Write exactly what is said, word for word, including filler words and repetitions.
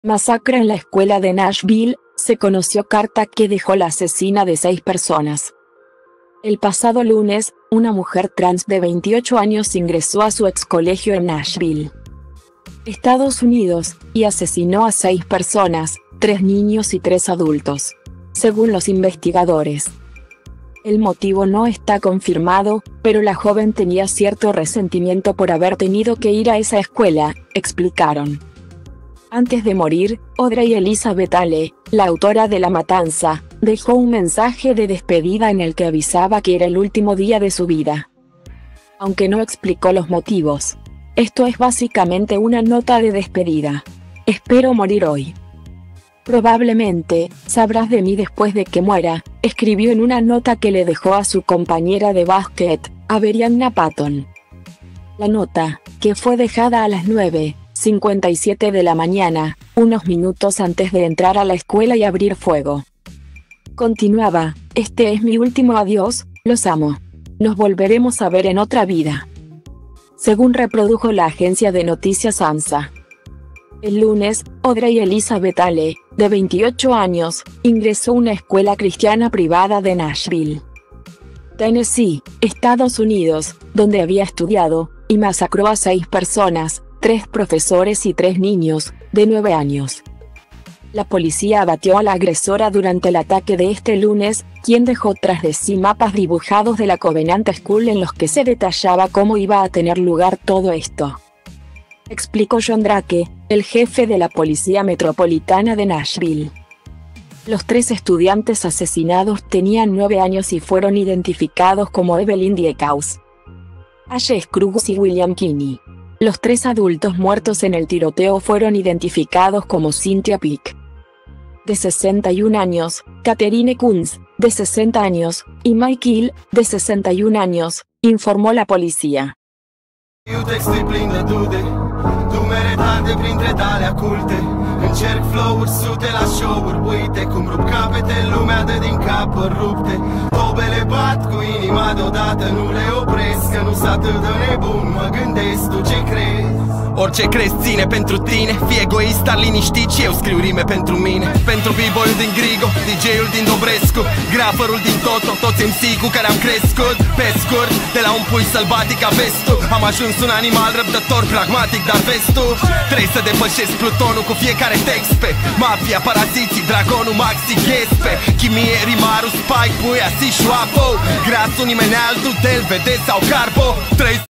Masacre en la escuela de Nashville, se conoció carta que dejó la asesina de seis personas. El pasado lunes, una mujer trans de veintiocho años ingresó a su ex colegio en Nashville, Estados Unidos, y asesinó a seis personas, tres niños y tres adultos, según los investigadores. El motivo no está confirmado, pero la joven tenía cierto resentimiento por haber tenido que ir a esa escuela, explicaron. Antes de morir, Audrey Elizabeth Ale, la autora de la matanza, dejó un mensaje de despedida en el que avisaba que era el último día de su vida. Aunque no explicó los motivos. Esto es básicamente una nota de despedida. Espero morir hoy. Probablemente, sabrás de mí después de que muera, escribió en una nota que le dejó a su compañera de básquet, Averianna Patton. La nota, que fue dejada a las nueve cincuenta y siete de la mañana, unos minutos antes de entrar a la escuela y abrir fuego. Continuaba, este es mi último adiós, los amo. Nos volveremos a ver en otra vida. Según reprodujo la agencia de noticias ANSA. El lunes, Audrey Elizabeth Ale, de veintiocho años, ingresó a una escuela cristiana privada de Nashville, Tennessee, Estados Unidos, donde había estudiado, y masacró a seis personas, tres profesores y tres niños, de nueve años. La policía abatió a la agresora durante el ataque de este lunes, quien dejó tras de sí mapas dibujados de la Covenant School en los que se detallaba cómo iba a tener lugar todo esto. Explicó John Drake, el jefe de la Policía Metropolitana de Nashville. Los tres estudiantes asesinados tenían nueve años y fueron identificados como Evelyn Dieckhaus, Ashe Scruggs y William Kinney. Los tres adultos muertos en el tiroteo fueron identificados como Cynthia Peak, de sesenta y un años, Catherine Kunz, de sesenta años, y Mike Hill, de sesenta y un años, informó la policía. Meretate printre tale aculte Încerc flow-uri sute la show-uri Uite cum rup capete, lumea dă din cap rupte Tobele bat cu inima deodată Nu le opresc, că nu-s atât de nebun Mă gândesc, tu ce crezi? Orice crezi ține pentru tine Fii egoist, dar liniștit și eu scriu rime pentru mine Pentru b-boy-ul din Grigo, D J-ul din Dobrescu Graferul din Toto, toți M C cu care am crescut Pe scurt, de la un pui sălbatic a vestul Am ajuns un animal răbdător, pragmatic, dar vestul Trebuie să depășesc plutonul cu fiecare text pe Mafia, paraziții, dragonul, maxi, ghespe Chimie, rimarul, spike, puia, si, șoapo Grasul, nimeni altul, del, vede sau carbo Trei